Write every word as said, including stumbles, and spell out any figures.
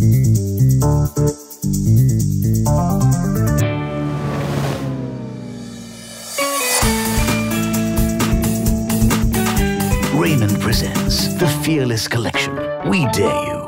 Raymond presents the Fearless Collection. We dare you